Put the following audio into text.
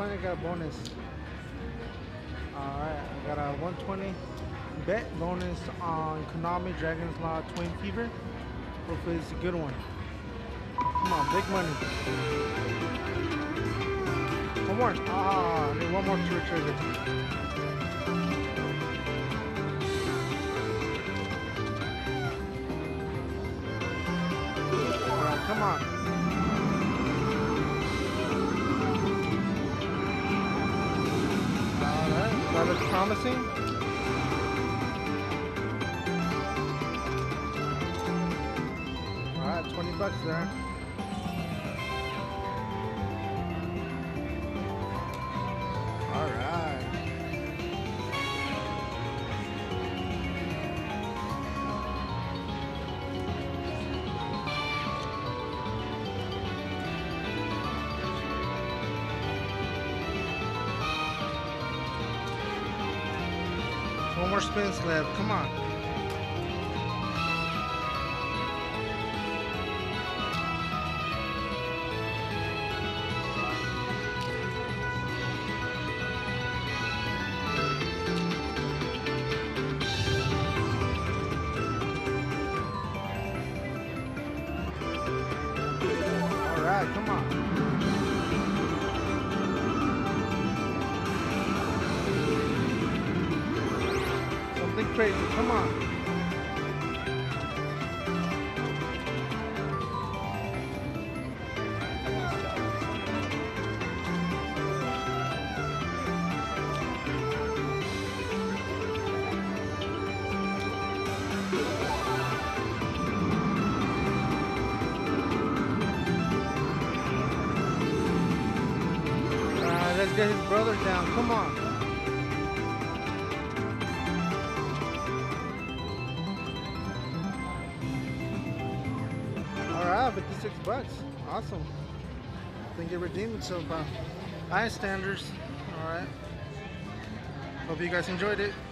finally got a bonus. Alright, I got a 120 bet bonus on Konami Dragon's Law Twin Fever. Hopefully it's a good one. Come on, big money. One more. Ah, I need one more to trigger. Alright, come on. Alright, that looks promising. Alright, $20 there. Alright. One more spins left. Come on. Alright, come on. Something crazy, come on. Let's get his brother down. Come on. Alright, $56. Awesome. I think it redeemed itself by high standards. Alright. Hope you guys enjoyed it.